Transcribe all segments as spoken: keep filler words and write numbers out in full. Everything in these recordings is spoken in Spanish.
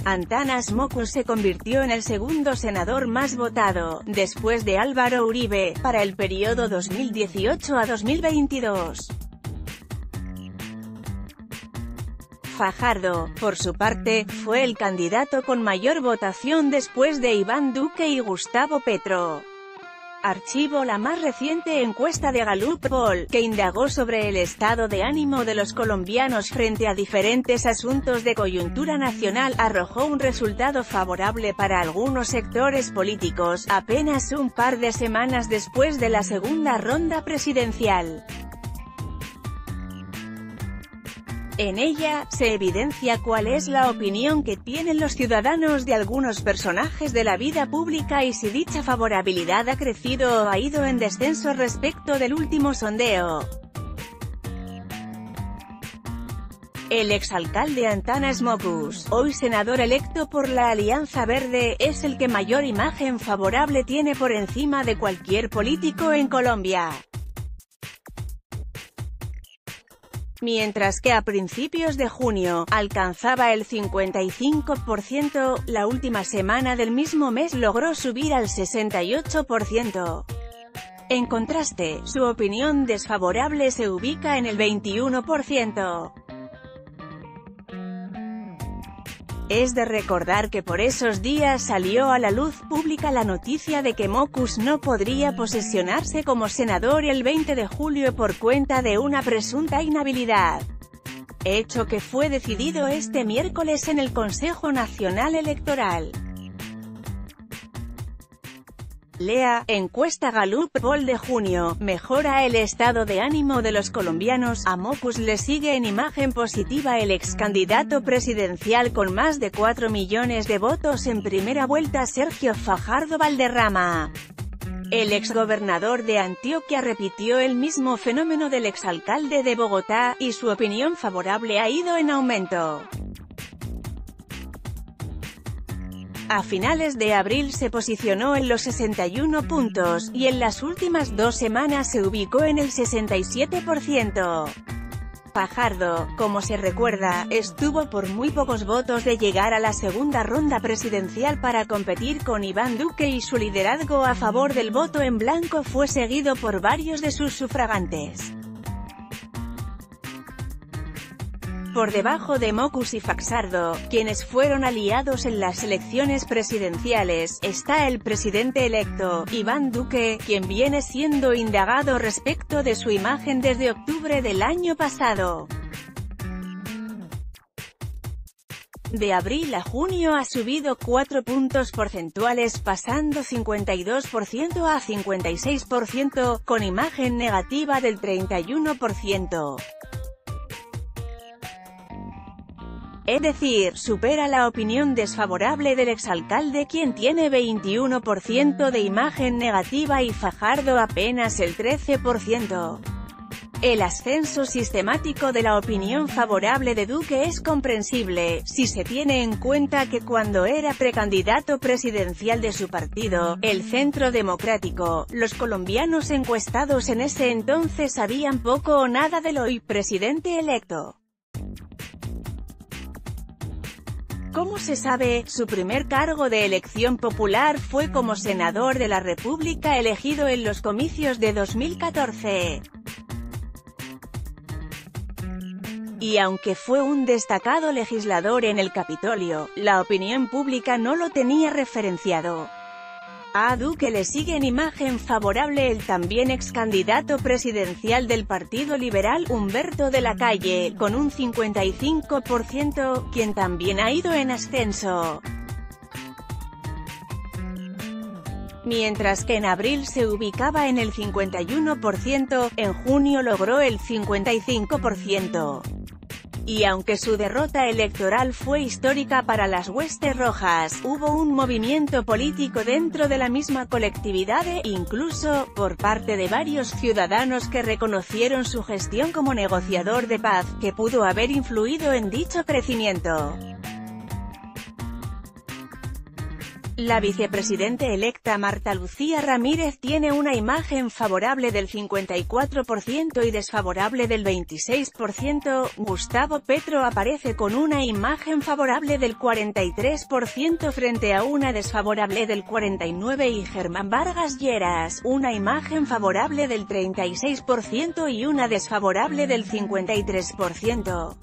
Antanas Mockus se convirtió en el segundo senador más votado, después de Álvaro Uribe, para el periodo dos mil dieciocho a dos mil veintidós. Fajardo, por su parte, fue el candidato con mayor votación después de Iván Duque y Gustavo Petro. Archivo la más reciente encuesta de Gallup Poll, que indagó sobre el estado de ánimo de los colombianos frente a diferentes asuntos de coyuntura nacional, arrojó un resultado favorable para algunos sectores políticos, apenas un par de semanas después de la segunda ronda presidencial. En ella, se evidencia cuál es la opinión que tienen los ciudadanos de algunos personajes de la vida pública y si dicha favorabilidad ha crecido o ha ido en descenso respecto del último sondeo. El exalcalde Antanas Mockus, hoy senador electo por la Alianza Verde, es el que mayor imagen favorable tiene por encima de cualquier político en Colombia. Mientras que a principios de junio, alcanzaba el cincuenta y cinco por ciento, la última semana del mismo mes logró subir al sesenta y ocho por ciento. En contraste, su opinión desfavorable se ubica en el veintiuno por ciento. Es de recordar que por esos días salió a la luz pública la noticia de que Mockus no podría posesionarse como senador el veinte de julio por cuenta de una presunta inhabilidad. Hecho que fue decidido este miércoles en el Consejo Nacional Electoral. Lea, encuesta Gallup Poll de junio, mejora el estado de ánimo de los colombianos, a Mockus le sigue en imagen positiva el ex candidato presidencial con más de cuatro millones de votos en primera vuelta Sergio Fajardo Valderrama. El exgobernador de Antioquia repitió el mismo fenómeno del exalcalde de Bogotá, y su opinión favorable ha ido en aumento. A finales de abril se posicionó en los sesenta y uno puntos, y en las últimas dos semanas se ubicó en el sesenta y siete por ciento. Fajardo, como se recuerda, estuvo por muy pocos votos de llegar a la segunda ronda presidencial para competir con Iván Duque y su liderazgo a favor del voto en blanco fue seguido por varios de sus sufragantes. Por debajo de Mockus y Fajardo, quienes fueron aliados en las elecciones presidenciales, está el presidente electo, Iván Duque, quien viene siendo indagado respecto de su imagen desde octubre del año pasado. De abril a junio ha subido cuatro puntos porcentuales pasando cincuenta y dos por ciento a cincuenta y seis por ciento, con imagen negativa del treinta y uno por ciento. Es decir, supera la opinión desfavorable del exalcalde, quien tiene veintiuno por ciento de imagen negativa, y Fajardo apenas el trece por ciento. El ascenso sistemático de la opinión favorable de Duque es comprensible, si se tiene en cuenta que cuando era precandidato presidencial de su partido, el Centro Democrático, los colombianos encuestados en ese entonces sabían poco o nada del hoy presidente electo. Como se sabe, su primer cargo de elección popular fue como senador de la República elegido en los comicios de dos mil catorce. Y aunque fue un destacado legislador en el Capitolio, la opinión pública no lo tenía referenciado. A Duque le sigue en imagen favorable el también ex candidato presidencial del Partido Liberal, Humberto de la Calle, con un cincuenta y cinco por ciento, quien también ha ido en ascenso. Mientras que en abril se ubicaba en el cincuenta y uno por ciento, en junio logró el cincuenta y cinco por ciento. Y aunque su derrota electoral fue histórica para las huestes rojas, hubo un movimiento político dentro de la misma colectividad e, incluso, por parte de varios ciudadanos que reconocieron su gestión como negociador de paz, que pudo haber influido en dicho crecimiento. La vicepresidente electa Marta Lucía Ramírez tiene una imagen favorable del cincuenta y cuatro por ciento y desfavorable del veintiséis por ciento, Gustavo Petro aparece con una imagen favorable del cuarenta y tres por ciento frente a una desfavorable del cuarenta y nueve por ciento y Germán Vargas Lleras, una imagen favorable del treinta y seis por ciento y una desfavorable del cincuenta y tres por ciento.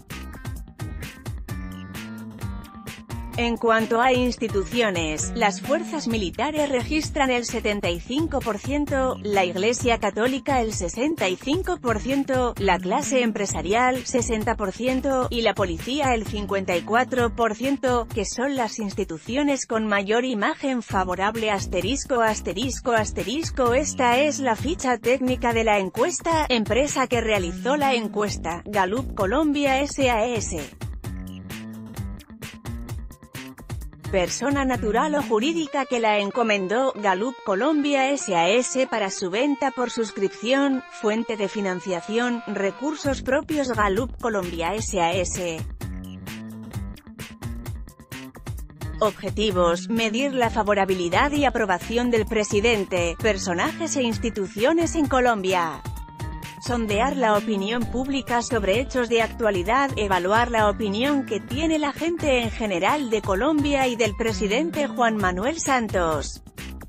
En cuanto a instituciones, las fuerzas militares registran el setenta y cinco por ciento, la Iglesia Católica el sesenta y cinco por ciento, la clase empresarial sesenta por ciento y la policía el cincuenta y cuatro por ciento, que son las instituciones con mayor imagen favorable. Asterisco asterisco asterisco Esta es la ficha técnica de la encuesta, empresa que realizó la encuesta, Gallup Colombia S A S. Persona natural o jurídica que la encomendó, Gallup Colombia S A S para su venta por suscripción, fuente de financiación, recursos propios Gallup Colombia S A S. Objetivos: medir la favorabilidad y aprobación del presidente, personajes e instituciones en Colombia. Sondear la opinión pública sobre hechos de actualidad, evaluar la opinión que tiene la gente en general de Colombia y del presidente Juan Manuel Santos.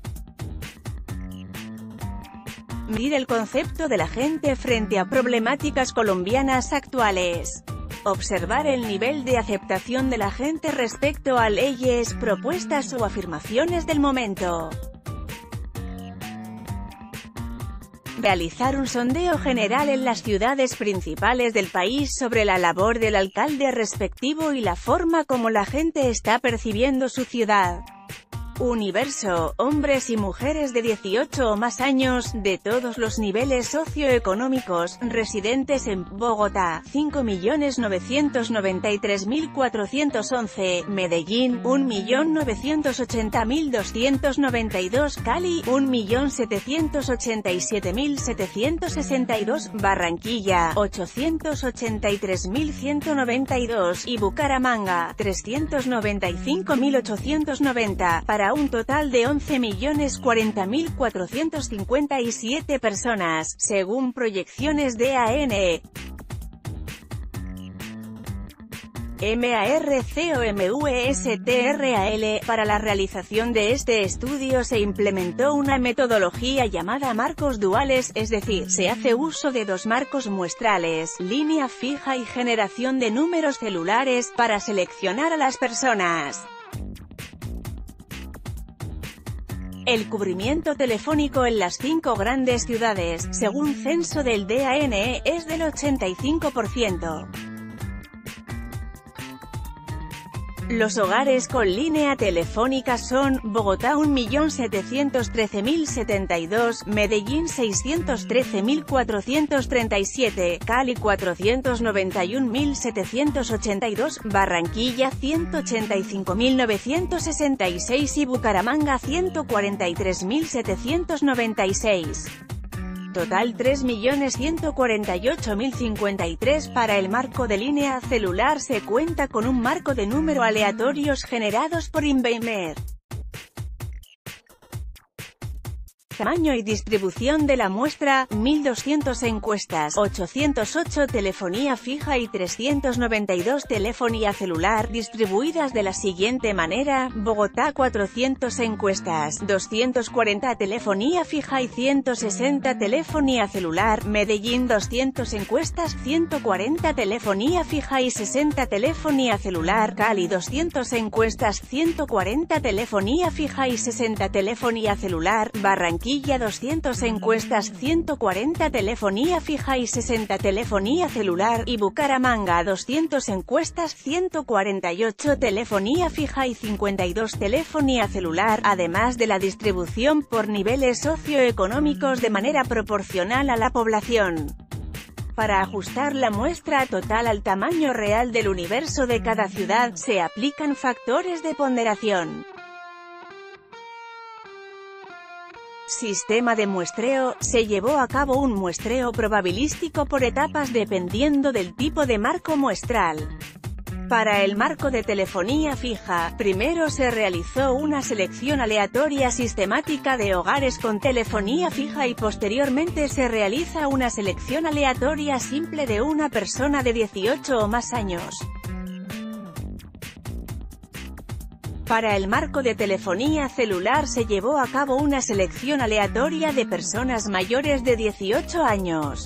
Medir el concepto de la gente frente a problemáticas colombianas actuales. Observar el nivel de aceptación de la gente respecto a leyes, propuestas o afirmaciones del momento. Realizar un sondeo general en las ciudades principales del país sobre la labor del alcalde respectivo y la forma como la gente está percibiendo su ciudad. Universo: hombres y mujeres de dieciocho o más años, de todos los niveles socioeconómicos, residentes en Bogotá, cinco millones novecientos noventa y tres mil cuatrocientos once, Medellín, un millón novecientos ochenta mil doscientos noventa y dos, Cali, un millón setecientos ochenta y siete mil setecientos sesenta y dos, Barranquilla, ochocientos ochenta y tres mil ciento noventa y dos, y Bucaramanga, trescientos noventa y cinco mil ochocientos noventa, para un total de once millones cuarenta mil cuatrocientos cincuenta y siete personas, según proyecciones de A N E. MARCOMUESTRAL. Para la realización de este estudio se implementó una metodología llamada marcos duales, es decir, se hace uso de dos marcos muestrales, línea fija y generación de números celulares, para seleccionar a las personas. El cubrimiento telefónico en las cinco grandes ciudades, según censo del D A N E, es del ochenta y cinco por ciento. Los hogares con línea telefónica son: Bogotá un millón setecientos trece mil setenta y dos, Medellín seiscientos trece mil cuatrocientos treinta y siete, Cali cuatrocientos noventa y un mil setecientos ochenta y dos, Barranquilla ciento ochenta y cinco mil novecientos sesenta y seis y Bucaramanga ciento cuarenta y tres mil setecientos noventa y seis. Total tres millones ciento cuarenta y ocho mil cincuenta y tres. Para el marco de línea celular se cuenta con un marco de número aleatorios generados por InVimer. Tamaño y distribución de la muestra: mil doscientas encuestas, ochocientos ocho telefonía fija y trescientos noventa y dos telefonía celular, distribuidas de la siguiente manera: Bogotá cuatrocientas encuestas, doscientos cuarenta telefonía fija y ciento sesenta telefonía celular, Medellín doscientas encuestas, ciento cuarenta telefonía fija y sesenta telefonía celular, Cali doscientas encuestas, ciento cuarenta telefonía fija y sesenta telefonía celular, Barranquilla doscientas encuestas, ciento cuarenta telefonía fija y sesenta telefonía celular, y Bucaramanga doscientas encuestas, ciento cuarenta y ocho telefonía fija y cincuenta y dos telefonía celular, además de la distribución por niveles socioeconómicos de manera proporcional a la población. Para ajustar la muestra total al tamaño real del universo de cada ciudad, se aplican factores de ponderación. Sistema de muestreo: se llevó a cabo un muestreo probabilístico por etapas dependiendo del tipo de marco muestral. Para el marco de telefonía fija, primero se realizó una selección aleatoria sistemática de hogares con telefonía fija y posteriormente se realiza una selección aleatoria simple de una persona de dieciocho o más años. Para el marco de telefonía celular se llevó a cabo una selección aleatoria de personas mayores de dieciocho años.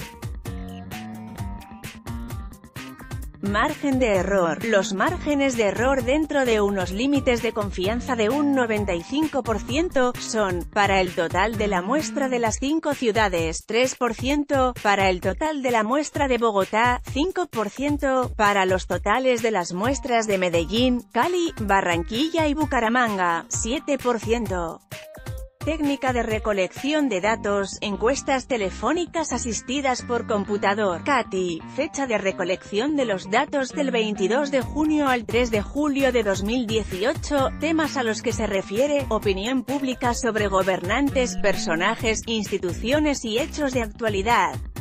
Margen de error. Los márgenes de error dentro de unos límites de confianza de un noventa y cinco por ciento, son, para el total de la muestra de las cinco ciudades, tres por ciento, para el total de la muestra de Bogotá, cinco por ciento, para los totales de las muestras de Medellín, Cali, Barranquilla y Bucaramanga, siete por ciento. Técnica de recolección de datos, encuestas telefónicas asistidas por computador, C A T I, fecha de recolección de los datos del veintidós de junio al tres de julio de dos mil dieciocho, temas a los que se refiere, opinión pública sobre gobernantes, personajes, instituciones y hechos de actualidad.